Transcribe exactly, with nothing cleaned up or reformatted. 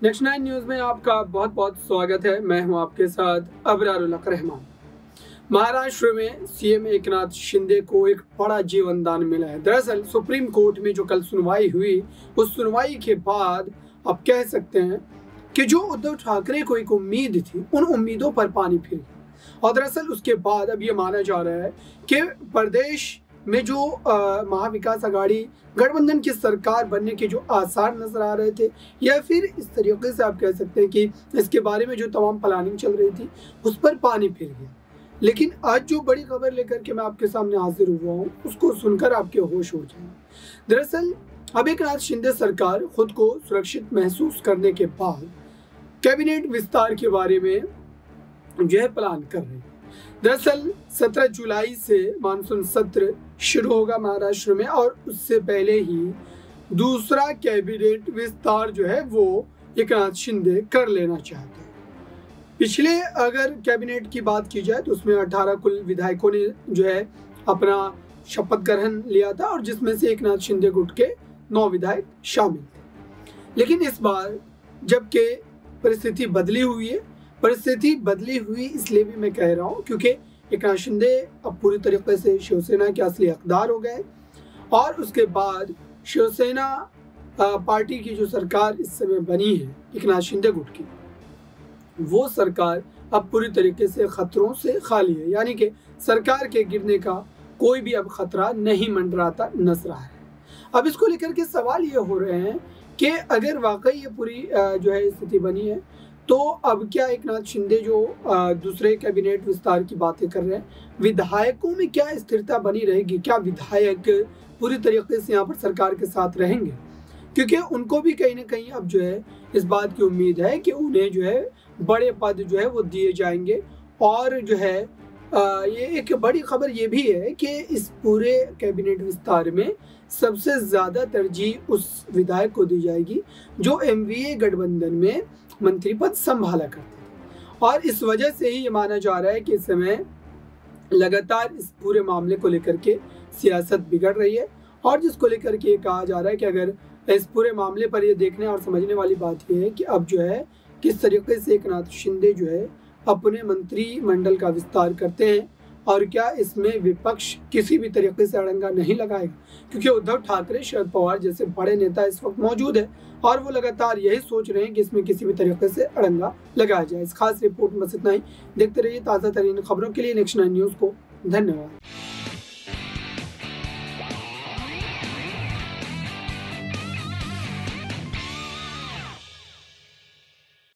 Next nine news में आपका बहुत बहुत स्वागत है। मैं हूं आपके साथ अबरारुल हक रहमान। महाराष्ट्र में सीएम एकनाथ शिंदे को एक बड़ा जीवन दान मिला है। दरअसल सुप्रीम कोर्ट में जो कल सुनवाई हुई, उस सुनवाई के बाद आप कह सकते हैं कि जो उद्धव ठाकरे को एक उम्मीद थी, उन उम्मीदों पर पानी फिर गया। और दरअसल उसके बाद अब ये माना जा रहा है कि प्रदेश में जो महाविकास आघाड़ी गठबंधन की सरकार बनने के जो आसार नजर आ रहे थे, या फिर इस तरीके से आप कह सकते हैं कि इसके बारे में जो तमाम प्लानिंग चल रही थी, उस पर पानी फिर गया। लेकिन आज जो बड़ी खबर लेकर के मैं आपके सामने हाजिर हुआ हूँ, उसको सुनकर आपके होश उड़ जाएंगे। दरअसल अब एकनाथ शिंदे सरकार खुद को सुरक्षित महसूस करने के बाद कैबिनेट विस्तार के बारे में जो है प्लान कर रही है। दरअसल सत्रह जुलाई से मानसून सत्र शुरू होगा महाराष्ट्र में, और उससे पहले ही दूसरा कैबिनेट विस्तार जो है वो एकनाथ शिंदे कर लेना चाहते हैं। पिछले अगर कैबिनेट की बात की जाए तो उसमें अठारह कुल विधायकों ने जो है अपना शपथ ग्रहण लिया था, और जिसमें से एकनाथ शिंदे गुट के नौ विधायक शामिल थे। लेकिन इस बार जबकि परिस्थिति बदली हुई है, परिस्थिति बदली हुई इसलिए भी मैं कह रहा हूँ क्योंकि एकनाथ शिंदे अब पूरी तरीके से शिवसेना के असली हकदार हो गए, और उसके बाद शिवसेना पार्टी की जो सरकार इस समय बनी है एकनाथ शिंदे गुट की, वो सरकार अब पूरी तरीके से खतरों से खाली है। यानी कि सरकार के गिरने का कोई भी अब खतरा नहीं मंडराता नजर आ रहा है। अब इसको लेकर के सवाल ये हो रहे हैं कि अगर वाकई ये पूरी जो है स्थिति बनी है, तो अब क्या एकनाथ शिंदे जो दूसरे कैबिनेट विस्तार की बातें कर रहे हैं, विधायकों में क्या स्थिरता बनी रहेगी? क्या विधायक पूरी तरीके से यहाँ पर सरकार के साथ रहेंगे? क्योंकि उनको भी कहीं ना कहीं अब जो है इस बात की उम्मीद है कि उन्हें जो है बड़े पद जो है वो दिए जाएंगे। और जो है ये एक बड़ी खबर ये भी है कि इस पूरे कैबिनेट विस्तार में सबसे ज़्यादा तरजीह उस विधायक को दी जाएगी जो एमवीए गठबंधन में मंत्री पद संभाला करते थे। और इस वजह से ही ये माना जा रहा है कि इस समय लगातार इस पूरे मामले को लेकर के सियासत बिगड़ रही है, और जिसको लेकर के ये कहा जा रहा है कि अगर इस पूरे मामले पर ये देखने और समझने वाली बात ये है कि अब जो है किस तरीके से एकनाथ शिंदे जो है अपने मंत्रिमंडल का विस्तार करते हैं, और क्या इसमें विपक्ष किसी भी तरीके से अड़ंगा नहीं लगाएगा। क्योंकि उद्धव ठाकरे, शरद पवार जैसे बड़े नेता इस वक्त मौजूद है, और वो लगातार यही सोच रहे हैं कि इसमें किसी भी तरीके से अड़ंगा लगाया जाए। इस खास रिपोर्ट में बस इतना ही। देखते रहिए ताज़ा तरीन खबरों के लिए नेक्स्ट नाइन न्यूज़ को। धन्यवाद।